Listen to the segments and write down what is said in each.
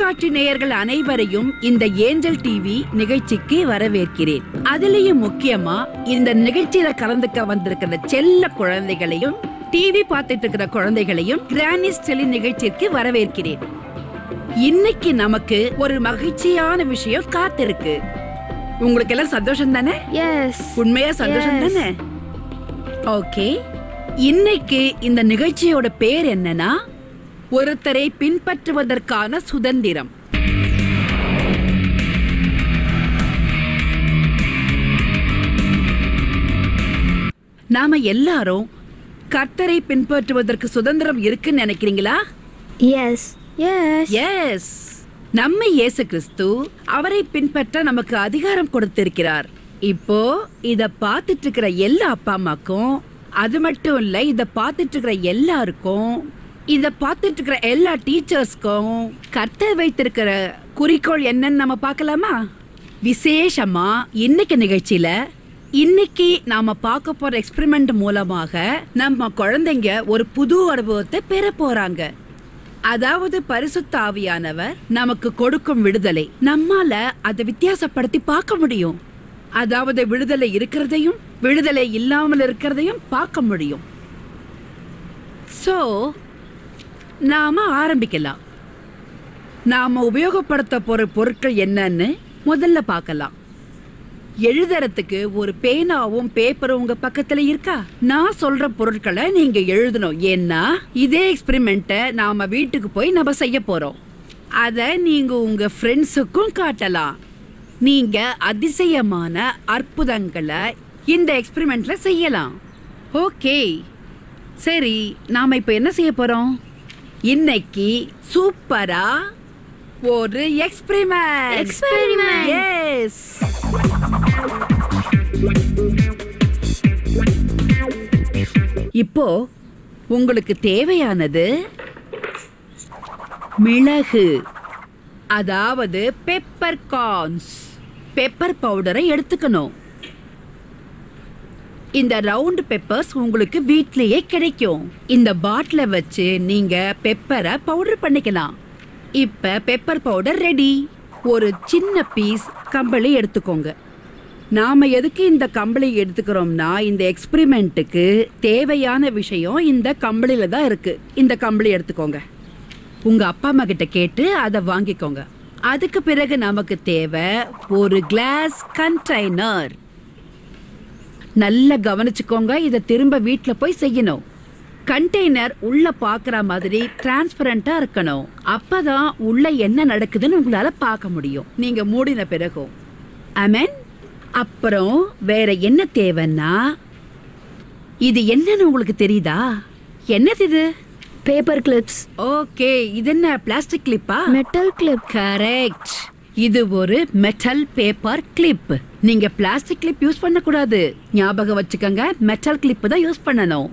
தொலைக்காட்சி நேயர்கள் அனைவரையும் இந்த ஏஞ்சல் டிவி நிகழ்ச்சிக்கு வரவேற்கிறேன். அதிலேயும் முக்கியமா இந்த நிகழ்ச்சியில கலந்துக்க வந்திருக்கிற செல்ல குழந்தைகளையும் டிவி பார்த்துட்டு இருக்கிற குழந்தைகளையும் கிரானிஸ் டெலி நிகழ்ச்சிக்கு வரவேற்கிறேன். இன்னைக்கு நமக்கு ஒரு மகிழ்ச்சியான விஷயம் காத்திருக்கு. உங்களுக்கு எல்லாம் சந்தோஷம் தானே? எஸ். உண்மையா சந்தோஷம் தானே? ஓகே. இன்னைக்கு இந்த நிகழ்ச்சியோட பேர் என்னன்னா, ஒருத்தரை பின்பற்றுவதற்கான சுதந்திரம். நாம எல்லாரும் கர்த்தரை பின்பற்றுவதற்கு சுதந்திரம் இருக்குன்னு நினைக்கிறீங்களா? Yes yes yes. நம்ம இயேசு கிறிஸ்து அவரை பின்பற்ற நமக்கு அதிகாரம் கொடுத்திருக்கிறார். இப்போ இத பார்த்துட்டு இருக்கிற எல்லா அப்பா அம்மாக்கும், அது மட்டும் இல்ல, இத பார்த்துட்டு இருக்கிற எல்லாருக்கும், இத பார்த்துட்டு இருக்கிற எல்லா டீச்சர்ஸ்க்கும் கர்த்தர் வைத்திருக்கிற குறிக்கோள் என்னன்னு நம்ம பார்க்கலாமா? விசேஷமா இன்னைக்கு நிகழ்ச்சியில இன்னைக்கு நாம பார்க்க போற எக்ஸ்பெரிமெண்ட் மூலமாக நம்ம குழந்தைங்க ஒரு புது அனுபவத்தை பெற போறாங்க. அதாவது பரிசுத்த ஆவியானவர் நமக்கு கொடுக்கும் விடுதலை. நம்மால அதை வித்தியாசப்படுத்தி பார்க்க முடியும். அதாவது விடுதலை இருக்கிறதையும் விடுதலை இல்லாமல் இருக்கிறதையும் பார்க்க முடியும். சோ நாம ஆரம்பிக்கலாம். நாம உபயோகப்படுத்த போற பொருட்கள் என்னன்னு முதல்ல பார்க்கலாம். எழுதுறதுக்கு ஒரு பேனாவும் பேப்பரும் உங்க பக்கத்துல இருக்கா? நான் சொல்ற பொருட்களை நீங்க எழுதணும். ஏன்னா இதே எக்ஸ்பெரிமெண்ட்டை நாம வீட்டுக்கு போய் நம்ம செய்ய போறோம். அத நீங்க உங்க ஃப்ரெண்ட்ஸுக்கும் காட்டலாம். நீங்க அதிசயமான அற்புதங்களை இந்த எக்ஸ்பெரிமெண்ட்ல செய்யலாம். ஓகே, சரி. நாம இப்ப என்ன செய்ய போறோம்? இன்னைக்கு சூப்பரா ஒரு எக்ஸ்பெரிமெண்ட். எஸ். இப்போ உங்களுக்கு தேவையானது மிளகு, அதாவது பெப்பர் கார்ன்ஸ். பெப்பர் பவுடரை எடுத்துக்கணும். இந்த ரவுண்ட் பெப்பர்ஸ் உங்களுக்கு வீட்லயே கிடைக்கும். இந்த பாட்டில வச்சு நீங்க பெப்பரை பவுடர் பண்ணிக்கலாம். இப்ப பெப்பர் பவுடர் ரெடி. ஒரு சின்ன பீஸ் கம்பளி எடுத்துக்கோங்க. நாம எதுக்கு இந்த கம்பளி எடுத்துக்கிறோம்னா, இந்த எக்ஸ்பெரிமெண்ட்டுக்கு தேவையான விஷயம் இந்த கம்பளியில தான் இருக்கு. இந்த கம்பளி எடுத்துக்கோங்க. உங்க அப்பா அம்மா கிட்ட கேட்டு அதை வாங்கிக்கோங்க. அதுக்கு பிறகு நமக்கு தேவை ஒரு கிளாஸ் கண்டெய்னர். நல்லா கவனிச்சுக்கோங்க. இதை திரும்ப வீட்டுல போய் செய்யணும். கண்டெய்னர் உள்ள பாக்குற மாதிரி டிரான்ஸ்பரண்டா இருக்கணும். அப்பதான் உள்ள என்ன நடக்குதுன்னு உங்களால பார்க்க முடியும், நீங்க மூடின பிறகும். ஆமென். அப்புறம் வேற என்ன தேவைன்னா, இது என்னன்னு உங்களுக்கு தெரியுதா? என்னது இது? Paper clips. ஓகே, இது என்ன பிளாஸ்டிக் கிளிப்பா? Metal clip. கரெக்ட். இது ஒரு மெட்டல் பேப்பர் கிளிப். நீங்க பிளாஸ்டிக் கிளிப் யூஸ் பண்ண கூடாது. ஞாபகம் வச்சுக்கோங்க, மெட்டல் கிளிப் தான் யூஸ் பண்ணணும்.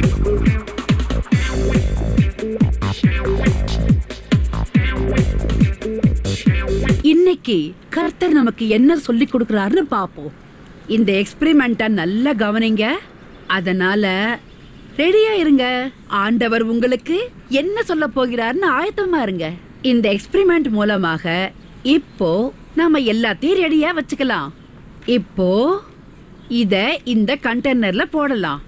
இன்னைக்கு கர்த்தர் நமக்கு என்ன சொல்லி கொடுக்கறாருன்னு பாப்போம். இந்த எக்ஸ்பெரிமெண்ட்டை நல்லா கவனிங்க. அதனால ரெடியா இருங்க. ஆண்டவர் உங்களுக்கு என்ன சொல்ல போகிறாருன்னு ஆயத்தமா இருங்க. இந்த எக்ஸ்பெரிமெண்ட் மூலமாக இப்போ நாம எல்லாத்தையும் ரெடியா வச்சுக்கலாம். இப்போ இத இந்த கண்டெய்னர்ல போடலாம்.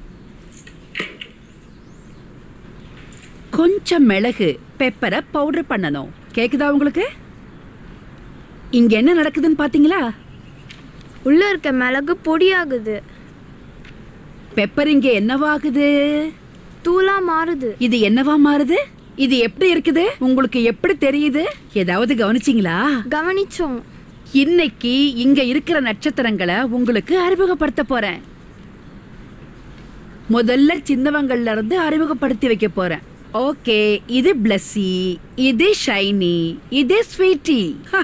கொஞ்சம் மிளகு பெப்பரை பவுடர் பண்ணணும். கேக்குதா உங்களுக்கு? இங்க என்ன நடக்குதுன்னு பாத்தீங்களா? உள்ள இருக்க மிளகு பொடியாகுது. பெப்பர் இங்க என்னவாகுது? தூளா மாறுது. இது என்னவா மாறுது? இது எப்படி இருக்குது? உங்களுக்கு எப்படி தெரியுது? ஏதாவது கவனிச்சீங்களா? கவனிச்சோம். இன்னைக்கு இங்க இருக்கிற நட்சத்திரங்களை உங்களுக்கு அறிமுகப்படுத்த போறேன். முதல்ல சின்னவங்கள்ல இருந்து அறிமுகப்படுத்தி வைக்க போறேன். ஓகே, இது பிளஸி, இது ஷைனி, இது ஸ்வீட்டி.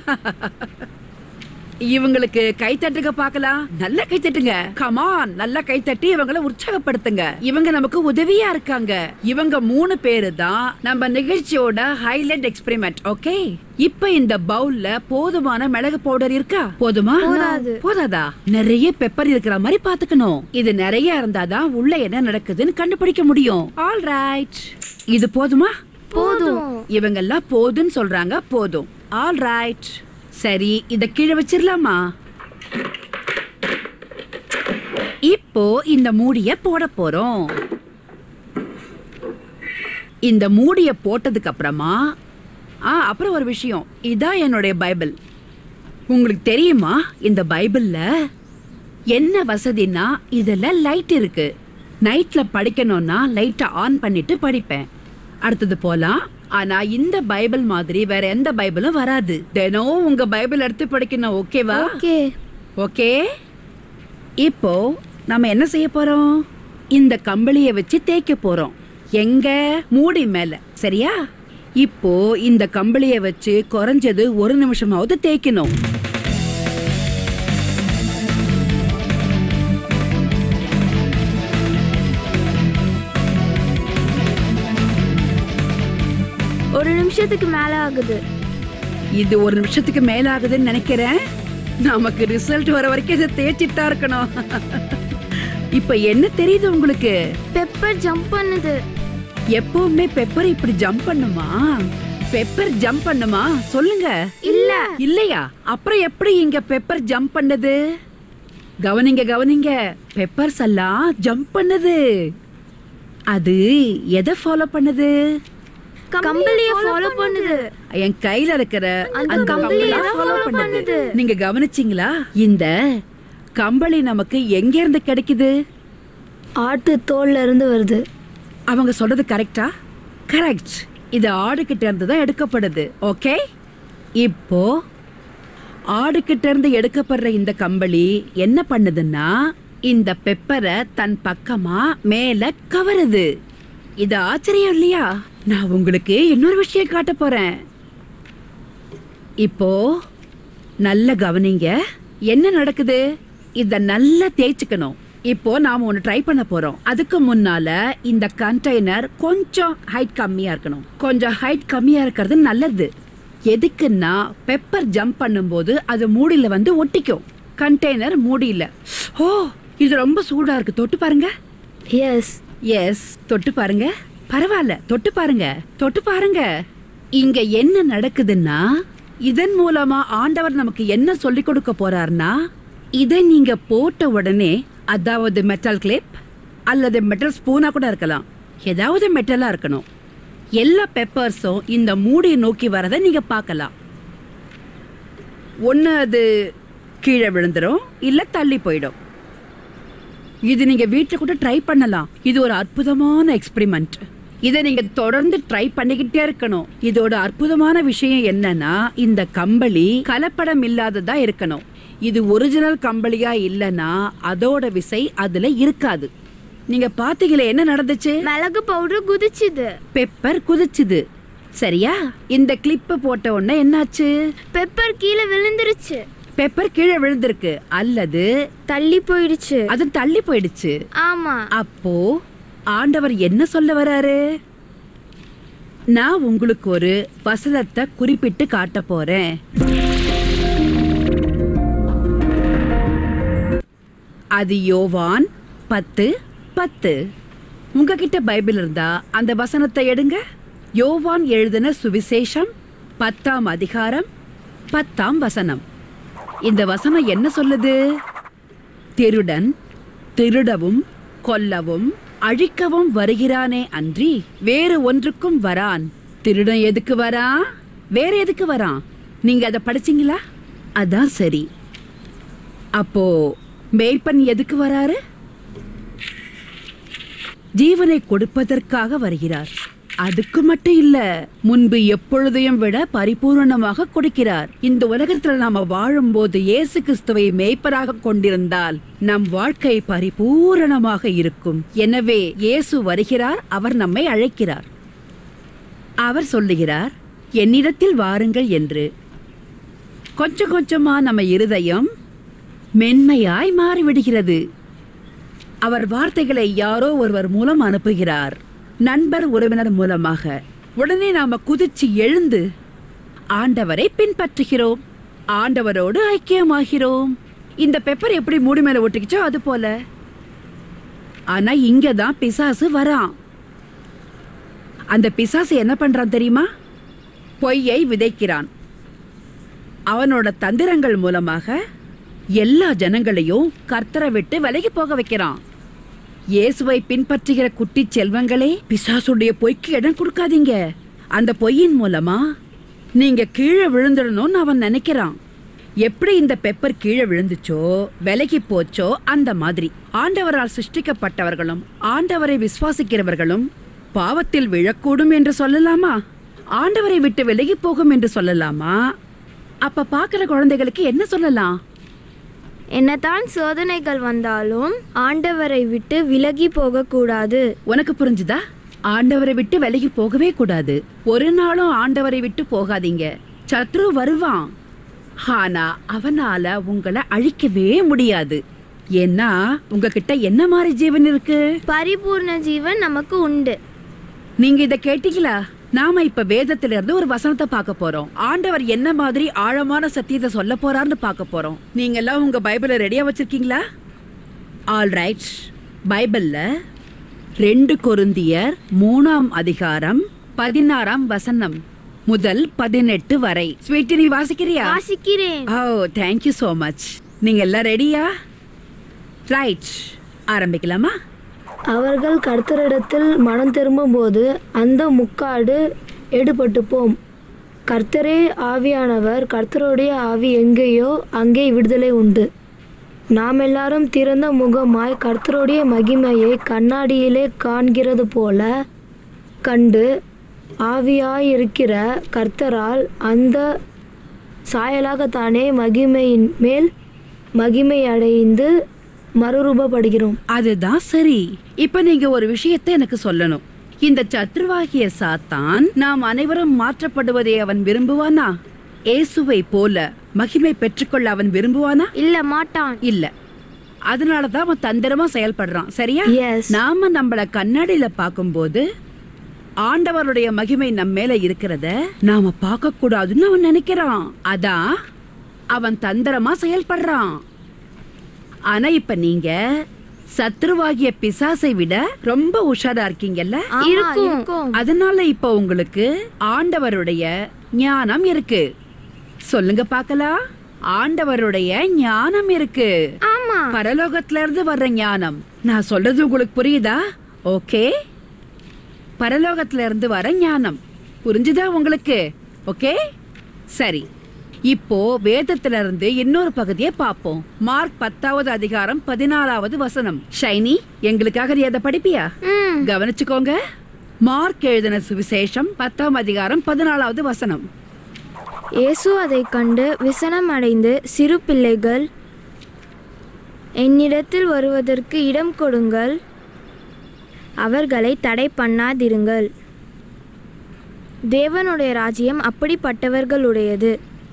இவங்களுக்கு கை தட்டுங்க பார்க்கலாம். நல்ல கை தட்டுங்க. கமான், நல்ல கை தட்டி இவங்களை உற்சாகப்படுத்துங்க. இவங்க நமக்கு உதவியா இருக்காங்க. இவங்க 3 பேரு தான் நம்ம நிகழ்ச்சியோட ஹைலைட் எக்ஸ்பெரிமெண்ட். ஓகே, இப்ப இந்த பவுல்ல போதுமான மிளகு பவுடர் இருக்கா? போதுமா? போதாதா? நிறைய பெப்பர் இருக்கிற மாதிரி பாத்துக்கணும். இது நிறைய இருந்தாதான் உள்ள என்ன நடக்குதுன்னு கண்டுபிடிக்க முடியும். ஆல் ரைட், இது போதுமா? போதும். இவங்க எல்லாம் போதுன்னு சொல்றாங்க. போதும். All right. சரி, இத கீழே வச்சிடலாமா? இப்போ இந்த மூடிய போட போறோம். இந்த மூடிய போட்டதுக்கு அப்புறமா அப்புறம் ஒரு விஷயம், இதான் என்னுடைய பைபிள். உங்களுக்கு தெரியுமா இந்த பைபிள்ல என்ன வசதினா இதுல லைட் இருக்கு. நைட்ல படிக்கணும்னா லைட்டை ஆன் பண்ணிட்டு படிப்பேன். அடுத்தது போலாம். ஆனா இந்த பைபிள் மாதிரி வேற எந்த பைபிளும் வராது. தினம் உங்க பைபிள் எடுத்து படிக்கணும். ஓகேவா? ஓகே. இப்போ நம்ம என்ன செய்ய போறோம்? இந்த கம்பளியை வச்சு தேய்க்க போறோம். எங்க? மூடி மேல. சரியா? இப்போ இந்த கம்பளியை வச்சு குறைஞ்சது 1 நிமிஷமாவது தேய்க்கணும். ஒரு நிமிஷத்துக்கு மேல ஆகுது. இது 1 நிமிஷத்துக்கு மேல ஆகுதுன்னு நினைக்கிறேன். நமக்கு ரிசல்ட் வர வரைக்கும் இதை தேய்ச்சிட்டா இருக்கணும். இப்ப என்ன தெரியுது உங்களுக்கு? பெப்பர் ஜம்ப் பண்ணுது. எப்பவுமே பெப்பர் இப்படி ஜம்ப் பண்ணுமா? பெப்பர் ஜம்ப் பண்ணுமா? சொல்லுங்க. இல்ல. இல்லையா? அப்புறம் எப்படி இங்க பெப்பர் ஜம்ப் பண்ணுது? கவனிங்க கவனிங்க, பெப்பர்ஸ் எல்லாம் ஜம்ப் பண்ணுது. அது எதை ஃபாலோ பண்ணுது? கம்பளியை ஃபாலோ பண்ணுது. என் கையில இருக்கிற அந்த கம்பளியை கம்பளியை follow ஃபாலோ பண்ணுது. பண்ணுது. நீங்க கவனிச்சீங்களா? இந்த கம்பளி நமக்கு எங்க இருந்து கிடைக்குது? ஆட்டு தோல்ல இருந்து வருது. அவங்க சொல்றது கரெக்டா? கரெக்ட். இது ஆடுகிட்ட இருந்து தான் எடுக்கப்படுது. ஓகே. இப்போ ஆடுகிட்ட இருந்து எடுக்கப்படுற இந்த கம்பளி என்ன பண்ணுதுன்னா இந்த பெப்பரை தன் பக்கமா மேல கவருது. இது ஆச்சரியம் இல்லையா? நான் உங்களுக்கு இன்னொரு விஷயம் காட்ட போறேன். இப்போ நல்ல கவனிங்க, என்ன நடக்குது? இத நல்லா தேய்ச்சுக்கணும். இப்போ நாம ஒன்னு ட்ரை பண்ண போறோம். அதுக்கு முன்னால இந்த கண்டெய்னர் கொஞ்சம் ஹைட் கம்மியா இருக்கணும். கொஞ்சம் ஹைட் கம்மியா இருக்கிறது நல்லது. எதுக்குன்னா பெப்பர் ஜம்ப் பண்ணும்போது அது மூடியில வந்து ஒட்டிக்கும். கண்டெய்னர் மூடியில. ஓ, இது ரொம்ப சூடா இருக்கு. தொட்டு பாருங்க. எஸ் எஸ், தொட்டு பாருங்க. பரவாயில்ல, தொட்டு பாருங்க. தொட்டு பாருங்க. இங்க என்ன நடக்குதுன்னா இதன் மூலமா ஆண்டவர் நமக்கு என்ன சொல்லி கொடுக்க போறாருன்னா, இதை நீங்க போட்ட உடனே, அதாவது மெட்டல் கிளிப் அல்லது மெட்டல் ஸ்பூனா கூட இருக்கலாம், ஏதாவது மெட்டலா இருக்கணும். எல்லா பெப்பர்ஸும் இந்த மூடியை நோக்கி வரதை நீங்க பார்க்கலாம். ஒண்ணு அது கீழே விழுந்துரும், இல்ல தள்ளி போயிடும். இது நீங்க வீட்டுல கூட ட்ரை பண்ணலாம். இது ஒரு அற்புதமான எக்ஸ்பெரிமெண்ட். இதை நீங்க தொடர்ந்து ட்ரை பண்ணிக்கிட்டே இருக்கணும். இதோட அற்புதமான விஷயம் என்னன்னா இந்த கம்பளி கலப்படம் இல்லாததா இருக்கணும். இது ஒரிஜினல் கம்பளியா இல்லனா அதோட விசை அதுல இருக்காது. நீங்க பாத்தீங்களே என்ன நடந்துச்சு? மிளகு பவுடர் குதிச்சுது. பெப்பர் குதிச்சுது. சரியா? இந்த கிளிப் போட்ட உடனே என்னாச்சு? பெப்பர் கீழே விழுந்துருச்சு. பெப்பர் கீழே விழுந்திருக்கு அல்லது தள்ளி போயிடுச்சு. அது தள்ளி போயிடுச்சு. ஆமா. அப்போ ஆண்டவர் என்ன சொல்ல வராரு? நான் உங்களுக்கு ஒரு வசனத்தை குறிப்பிட்டு காட்ட போறேன். அது யோவான் 10:10. உங்ககிட்ட பைபிள் இருந்தா அந்த வசனத்தை எடுங்க. யோவான் எழுதின சுவிசேஷம் 10ஆம் அதிகாரம் 10ஆம் வசனம். இந்த வசனம் என்ன சொல்லுது? திருடன் திருடவும் கொல்லவும் அழிக்கவும் வருகிறானே அன்றி வேறு ஒன்றுக்கும் வரான். திருடன் எதுக்கு வரான்? வேற எதுக்கு வரான்? நீங்க அதை படிச்சீங்களா? அதான் சரி. அப்போ மேய்ப்பன் எதுக்கு வராரு? ஜீவனை கொடுப்பதற்காக வருகிறார். அதுக்கு மட்டும் இல்ல, முன்பு எப்பொழுதையும் விட பரிபூர்ணமாக கொடுக்கிறார். இந்த உலகத்துல நாம வாழும்போது இயேசு கிறிஸ்துவை மேய்ப்பராக கொண்டிருந்தால் நம் வாழ்க்கை பரிபூரணமாக இருக்கும். எனவே இயேசு வருகிறார், அவர் நம்மை அழைக்கிறார். அவர் சொல்லுகிறார், என்னிடத்தில் வாருங்கள் என்று. கொஞ்சம் கொஞ்சமா நம்ம இருதயம் மென்மையாய் மாறிவிடுகிறது. அவர் வார்த்தைகளை யாரோ ஒருவர் மூலம் அனுப்புகிறார், நண்பர் உறவினர் மூலமாக. உடனே நாம குதிச்சு எழுந்து ஆண்டவரை பின்பற்றுகிறோம், ஆண்டவரோடு ஐக்கியமாகிறோம். இந்த பெப்பர் எப்படி மூடி மேல ஒட்டிக்கிச்சோ அது போல. ஆனா இங்கதான் பிசாசு வரான். அந்த பிசாசு என்ன பண்றான் தெரியுமா? பொய்யை விதைக்கிறான். அவனோட தந்திரங்கள் மூலமாக எல்லா ஜனங்களையும் கர்த்தரை விட்டு விலகி போக வைக்கிறான். இயேசுவை பின்பற்றுகிற குட்டி செல்வங்களே, பிசாசுடைய பொய்க்கு இடம் கொடுக்காதீங்க. அந்த பொய்யின் மூலமா நீங்க கீழே விழுந்துடணும்னு அவன் நினைக்கிறான். எப்படி இந்த பெப்பர் கீழே விழுந்துச்சோ, விலகி போச்சோ, அந்த மாதிரி ஆண்டவரால் சிருஷ்டிக்கப்பட்டவர்களும் ஆண்டவரை விசுவாசிக்கிறவர்களும் பாவத்தில் விழக்கூடும் என்று சொல்லலாமா? ஆண்டவரை விட்டு விலகி போகும் என்று சொல்லலாமா? அப்ப பாக்குற குழந்தைகளுக்கு என்ன சொல்லலாம்? என்னதான் சோதனைகள் வந்தாலும் ஆண்டவரை விட்டு விலகி போக கூடாது. உனக்கு புரிஞ்சுதா? ஆண்டவரை விட்டு விலகி போகவே கூடாது. ஒரு நாளும் ஆண்டவரை விட்டு போகாதீங்க. சத்ரு வருவான், ஆனா அவனால உங்களை அழிக்கவே முடியாது. ஏன்னா உங்ககிட்ட என்ன மாதிரி ஜீவன் இருக்கு? பரிபூர்ண ஜீவன் நமக்கு உண்டு. நீங்க இத கேட்டீங்களா? நாம இப்ப வேதத்துல இருந்து ஒரு வசனத்தை பார்க்க போறோம். ஆண்டவர் என்ன மாதிரி ஆழமான சத்தியத்தை சொல்ல போறாருன்னு பார்க்க போறோம். நீங்க எல்லாம் உங்க பைபிளை ரெடியா வச்சிருக்கீங்களா? All right. பைபிள்ல 2 கொரிந்தியர் 3ஆம் அதிகாரம் 16ஆம் வசனம் முதல் 18 வரை. ஸ்வீட்டி, நீ வாசிக்கிறியா? வாசிக்கிறேன். ஓ, thank you so much. நீங்க எல்லாம் ரெடியா? ரைட், ஆரம்பிக்கலாமா? அவர்கள் கர்த்தரிடத்தில் மனம் திரும்பும்போது அந்த முக்காடு எடுபட்டு போம். கர்த்தரே ஆவியானவர், கர்த்தருடைய ஆவி எங்கேயோ அங்கே விடுதலை உண்டு. நாம் எல்லாரும் திறந்த முகமாய் கர்த்தருடைய மகிமையை கண்ணாடியிலே காண்கிறது போல கண்டு ஆவியாயிருக்கிற கர்த்தரால் அந்த சாயலாகத்தானே மகிமையின் மேல் மகிமை அடைந்து மறுரூபப்படுகிறோம். அதுதான் சரி. இப்ப நீங்க ஒரு விஷயத்தை எனக்கு சொல்லணும். இந்த சத்ருவாகிய சாத்தான் நாம் அனைவரும் மாற்றப்படுவதை அவன் விரும்புவானா? இயேசுவை போல மகிமை பெற்றுக்கொள்ள அவன் விரும்புவானா? இல்ல, மாட்டான். இல்ல. அதனாலதான் அவன் தந்திரமா செயல்படுறான். சரியா? Yes. நாம நம்மள கண்ணாடியில பார்க்கும்போது ஆண்டவருடைய மகிமை நம்ம மேல இருக்கிறத நாம பார்க்க கூடாதுன்னு அவன் நினைக்கிறான். அதான் அவன் தந்திரமா செயல்படுறான். ஆனா இப்ப நீங்க சத்ருவாகிய பிசாசை விட ரொம்ப உஷாரா இருக்கீங்கல்ல? இருக்கும். அதனால இப்ப உங்களுக்கு ஆண்டவருடைய ஞானம் இருக்கு. சொல்லுங்க பார்க்கலாம். ஆண்டவருடைய ஞானம் இருக்கு. ஆமா. பரலோகத்துல இருந்து வர்ற ஞானம். நான் சொல்றது உங்களுக்கு புரியுதா? ஓகே, பரலோகத்துல இருந்து வர ஞானம் புரிஞ்சுதா உங்களுக்கு? ஓகே, சரி. இப்போ வேதத்துல இருந்து இன்னொரு பகுதியை பார்ப்போம். மார்க் 10வது அதிகாரம் 14வது வசனம். ஷைனி, எங்களுக்காக நீ அதை படிப்பியா? கவனிச்சுக்கோங்க. மார்க் எழுதின சுவிசேஷம் 10ஆம் அதிகாரம் 14வது வசனம். இயேசு அதை கண்டு விசனம் அடைந்து, சிறு பிள்ளைகள், என்னிடத்தில் வருவதற்கு இடம் கொடுங்கள், அவர்களை தடை பண்ணாதிருங்கள். தேவனுடைய ராஜ்யம் அப்படிப்பட்டவர்களுடையது.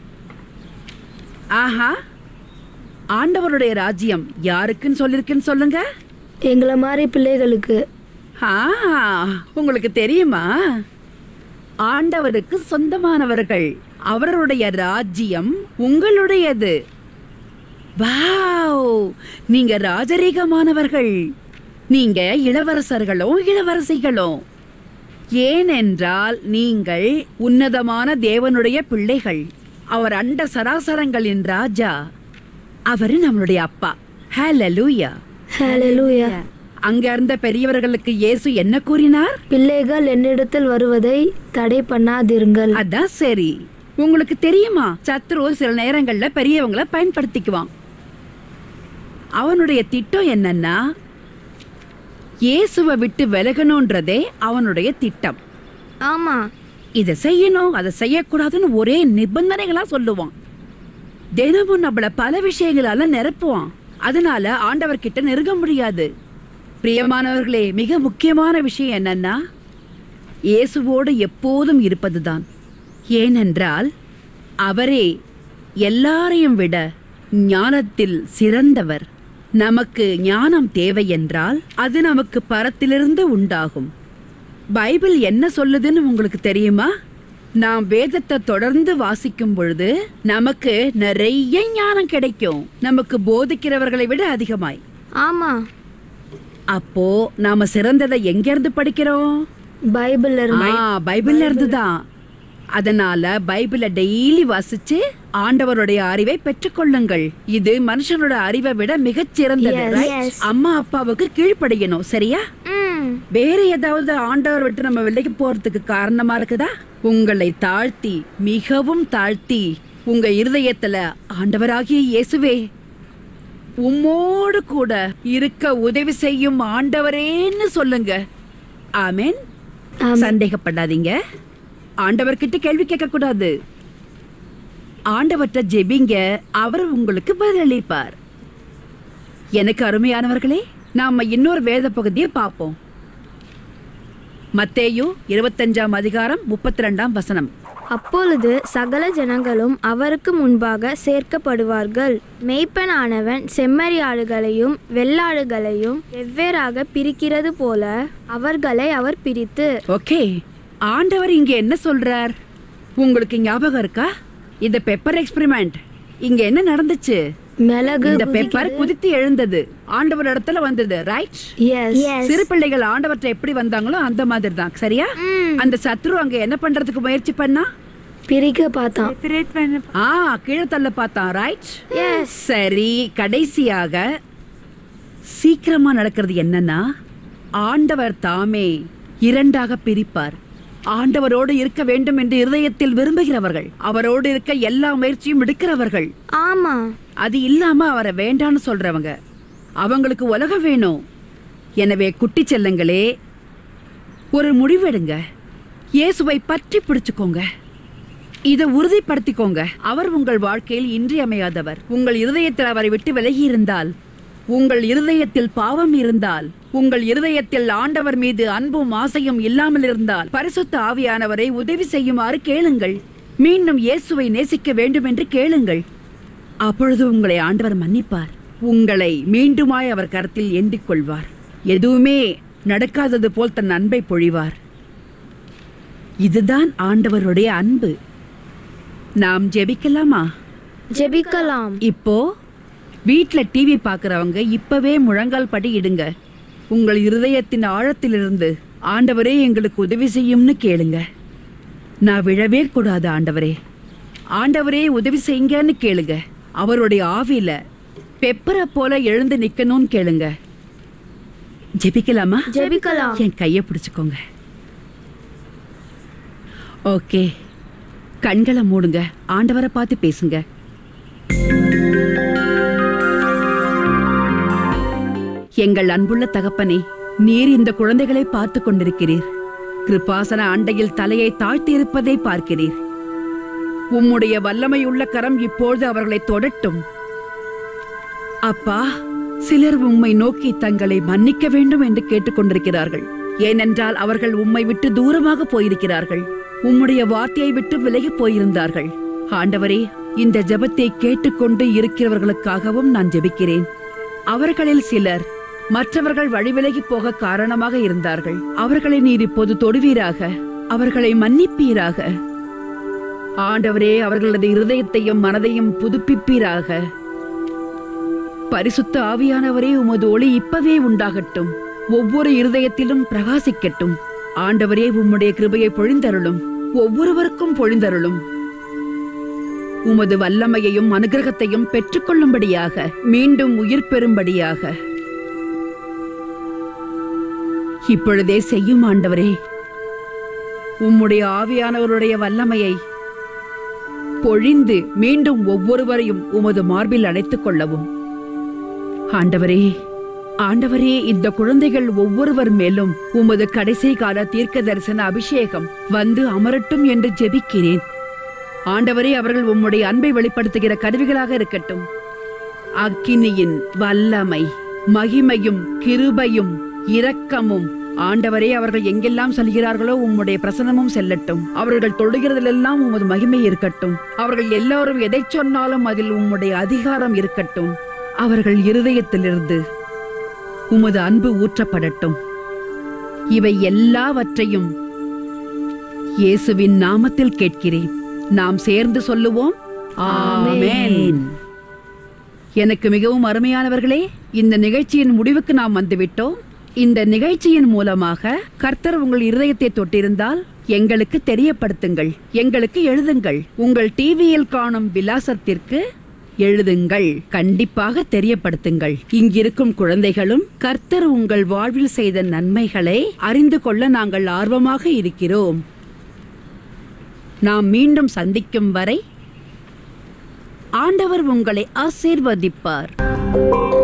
ஆஹா, ஆண்டவருடைய ராஜ்யம் யாருக்குன்னு சொல்லிருக்குன்னு சொல்லுங்க. எங்களை மாதிரி பிள்ளைகளுக்கு. உங்களுக்கு தெரியுமா? ஆண்டவருக்கு சொந்தமானவர்கள். அவருடைய ராஜ்யம் உங்களுடையது. வாவ், நீங்க ராஜரீகமானவர்கள். நீங்க இளவரசர்களும் இளவரசிகளும். ஏனென்றால் நீங்கள் உன்னதமான தேவனுடைய பிள்ளைகள். அவர் அண்ட சராசரங்களின் ராஜா. அவரு நம்மளுடைய அப்பா. ஹல்லேலூயா, ஹல்லேலூயா. அங்க இருந்த பெரியவர்களுக்கு இயேசு என்ன கூறினார்? பிள்ளைகள் என்னிடத்தில் வருவதை தடை பண்ணாதிருங்கள். அதான் சரி. உங்களுக்கு தெரியுமா, சத்ரு சில நேரங்கள்ல பெரியவங்களை பயன்படுத்திக்குவான். அவனுடைய திட்டம் என்னன்னா, இயேசுவை விட்டு விலகணும்ன்றதே அவனுடைய திட்டம். ஆமா. இதை செய்யணும், அதை செய்யக்கூடாதுன்னு ஒரே நிபந்தனைகளா சொல்லுவான். தினமும் நம்மள பல விஷயங்களால நிரப்புவான். அதனால ஆண்டவர்கிட்ட நெருங்க முடியாது. பிரியமானவர்களே, மிக முக்கியமான விஷயம் என்னன்னா, இயேசுவோடு எப்போதும் இருப்பதுதான். ஏனென்றால் அவரே எல்லாரையும் விட ஞானத்தில் சிறந்தவர். நமக்கு ஞானம் தேவை என்றால் அது நமக்கு பரத்திலிருந்து உண்டாகும். பைபிள் என்ன சொல்லுதுன்னு உங்களுக்கு தெரியுமா? நாம் வேதத்தை தொடர்ந்து வாசிக்கும் பொழுது நமக்கு நிறைய ஞானம் கிடைக்கும். நமக்கு போதிக்கிறவர்களை விட அதிகமாய். ஆமா. அப்போ நாம சிறந்ததை எங்க இருந்து படிக்கிறோம்? பைபிள்ல இருந்து. பைபிள்ல இருந்து தான். அதனால பைபிளை டெய்லி வாசிச்சு ஆண்டவருடைய அறிவை பெற்றுக்கொள்ளுங்கள். இது மனுஷனோட அறிவை விட மிகச் சிறந்தது. Yes, right? yes. அம்மா அப்பாவுக்கு கீழ்ப்படியணும், சரியா? வேற ஏதாவது ஆண்டவர் விட்டு நம்ம விலைக்கு போறதுக்கு காரணமா இருக்குதா? உங்களை தாழ்த்தி, மிகவும் தாழ்த்தி, உங்க இருதயத்துல ஆண்டவராகிய இயேசுவே உம்மோடு கூட இருக்க உதவி செய்யும் ஆண்டவரேன்னு சொல்லுங்க. ஆமென். சந்தேகப்படாதீங்க. ஆண்டவர்கிட்ட கேள்வி கேட்க கூடாது. ஆண்டவர்கிட்ட ஜெபிங்க, அவர் உங்களுக்கு பதிலளிப்பார். எனக்கு அருமையானவர்களே, நாம இன்னொரு வேத பகுதியை பார்ப்போம். மத்தேயு 25:32. அப்பொழுது சகல ஜனங்களும் அவருக்கு முன்பாக சேர்க்கப்படுவார்கள். மேய்ப்பனானவன் செம்மறியாடுகளையும் வெள்ளாடுகளையும் வெவ்வேறாக பிரிக்கிறது போல அவர்களை அவர் பிரித்து. ஓகே, ஆண்டவர் இங்க என்ன சொல்றார்? உங்களுக்கு ஞாபகம் இருக்கா? இந்த பெப்பர் எக்ஸ்பெரிமெண்ட் இங்க என்ன நடந்துச்சு? மிளகு இந்த பெப்பர் குதித்து எழுந்தது, ஆண்டவர் இடத்துல வந்தது. ரைட்? சிறு பிள்ளைகள் ஆண்டவர்கிட்ட எப்படி வந்தாங்களோ அந்த மாதிரி தான், சரியா? அந்த சத்ரு அங்க என்ன பண்றதுக்கு முயற்சி பண்ணா? பிரிக்க பார்த்தான். கீழே தள்ள பார்த்தான். ரைட்? சரி, கடைசியாக சீக்கிரமா நடக்கிறது என்னன்னா, ஆண்டவர் தாமே இரண்டாக பிரிப்பார். ஆண்டவரோடு இருக்க வேண்டும் என்று இருதயத்தில் விரும்புகிறவர்கள், அவரோடு இருக்க எல்லா முயற்சியும் எடுக்கிறவர்கள், ஆமா, அது இல்லாம அவரை வேண்டான்னு சொல்றவங்க, அவங்களுக்கு உலகம் வேணும். எனவே குட்டி செல்லங்களே, ஒரு முடிவெடுங்க. இயேசுவை பற்றி பிடிச்சுக்கோங்க. இதை உறுதிப்படுத்திக்கோங்க. அவர் உங்கள் வாழ்க்கையில் இன்றியமையாதவர். உங்கள் இருதயத்தில் அவரை விட்டு விலகி இருந்தால், உங்கள் இருதயத்தில் பாவம் இருந்தால், உங்கள் இருதயத்தில் ஆண்டவர் மீது அன்பும் ஆசையும் இல்லாமல் இருந்தால், பரிசுத்த ஆவியானவரை உதவி செய்யுமாறு கேளுங்கள். மீண்டும் இயேசுவை நேசிக்க வேண்டும் என்று கேளுங்கள். அப்பொழுது உங்களை ஆண்டவர் மன்னிப்பார். உங்களை மீண்டுமாய் அவர் கரத்தில் ஏந்திக் கொள்வார். எதுவுமே நடக்காதது போல் தன் அன்பை பொழிவார். இதுதான் ஆண்டவருடைய அன்பு. நாம் ஜெபிக்கலாமா? ஜெபிக்கலாம். இப்போ வீட்ல டிவி பார்க்கறவங்க இப்பவே முழங்கால் படி இடுங்க. உங்கள் இருதயத்தின் ஆழத்திலிருந்து ஆண்டவரே எங்களுக்கு உதவி செய்யும்னு கேளுங்க. நான் விழவே கூடாது ஆண்டவரே, ஆண்டவரே உதவி செய்யுங்கன்னு கேளுங்க. அவருடைய ஆவியில பெப்பரை போல எழுந்து நிக்கணும்னு கேளுங்க. ஜெபிக்கலாமா? ஜெபிக்கலாம். என் கையை பிடிச்சுக்கோங்க. ஓகே, கண்களை மூடுங்க. ஆண்டவரை பார்த்து பேசுங்க. எங்கள் அன்புள்ள தகப்பனே, நீர் இந்த குழந்தைகளை பார்த்து கொண்டிருக்கிறீர். கிருபாசன அண்டையில் தலையை தாழ்த்தி இருப்பதை பார்க்கிறீர். உம்முடைய வல்லமையுள்ள கரம் இப்பொழுது அவர்களை தொடட்டும். அப்பா, சிலர் உம்மை நோக்கி தங்களை மன்னிக்க வேண்டும் என்று கேட்டுக்கொண்டிருக்கிறார்கள். ஏனென்றால் அவர்கள் உம்மை விட்டு தூரமாக போயிருக்கிறார்கள். உம்முடைய வார்த்தையை விட்டு விலகி போயிருந்தார்கள். ஆண்டவரே, இந்த ஜெபத்தை கேட்டுக்கொண்டு இருக்கிறவர்களுக்காகவும் நான் ஜெபிக்கிறேன். அவர்களில் சிலர் மற்றவர்கள் வழிவிலகி போக காரணமாக இருந்தார்கள். அவர்களை நீர் இப்போது தொடுவீராக, அவர்களை மன்னிப்பீராக. ஆண்டவரே, அவர்களது இருதயத்தையும் மனதையும் புதுப்பிப்பீராக. பரிசுத்த ஆவியானவரே, உமது ஒளி இப்பவே உண்டாகட்டும். ஒவ்வொரு இருதயத்திலும் பிரகாசிக்கட்டும். ஆண்டவரே, உம்முடைய கிருபையை பொழிந்தருளும். ஒவ்வொருவருக்கும் பொழிந்தருளும். உமது வல்லமையையும் அனுகிரகத்தையும் பெற்றுக்கொள்ளும்படியாக, மீண்டும் உயிர் பெறும்படியாக இப்பொழுதே செய்யும் ஆண்டவரே. உம்முடைய ஆவியானவருடைய வல்லமையை பொழிந்து மீண்டும் ஒவ்வொருவரையும் உமது மார்பில் அணைத்துக் கொள்ளவும். ஆண்டவரே, ஆண்டவரே, இந்த குழந்தைகள் ஒவ்வொருவர் மேலும் உமது கடைசி கால தீர்க்க தரிசன அபிஷேகம் வந்து அமரட்டும் என்று ஜெபிக்கிறேன். ஆண்டவரே, அவர்கள் உம்முடைய அன்பை வெளிப்படுத்துகிற கருவிகளாக இருக்கட்டும். அக்கினியின் வல்லமை, மகிமையும் கிருபையும் இரக்கமும் ஆண்டவரே, அவர்கள் எங்கெல்லாம் செல்கிறார்களோ உம்முடைய பிரசன்னமும் செல்லட்டும். அவர்கள் தொழுகிறதிலெல்லாம் உமது மகிமை இருக்கட்டும். அவர்கள் எல்லாரும் எதை சொன்னாலும் அதில் உம்முடைய அதிகாரம் இருக்கட்டும். அவர்கள் இருதயத்திலிருந்து உமது அன்பு ஊற்றப்படட்டும். இவை எல்லாவற்றையும் இயேசுவின் நாமத்தில் கேட்கிறேன். நாம் சேர்ந்து சொல்லுவோம், ஆமென். எனக்கு மிகவும் அருமையானவர்களே, இந்த நிகழ்ச்சியின் முடிவுக்கு நாம் வந்துவிட்டோம். இந்த நிகழ்ச்சியின் மூலமாக கர்த்தர் உங்கள் இருதயத்தை தொட்டிருந்தால் எங்களுக்கு தெரியப்படுத்துங்கள், எங்களுக்கு எழுதுங்கள். உங்கள் டிவியில் காணும் விலாசத்திற்கு எழுதுங்கள். கண்டிப்பாக தெரியப்படுத்துங்கள். இங்கிருக்கும் குழந்தைகளும் கர்த்தர் உங்கள் வாழ்வில் செய்த நன்மைகளை அறிந்து கொள்ள நாங்கள் ஆர்வமாக இருக்கிறோம். நாம் மீண்டும் சந்திக்கும் வரை ஆண்டவர் உங்களை ஆசீர்வதிப்பார்.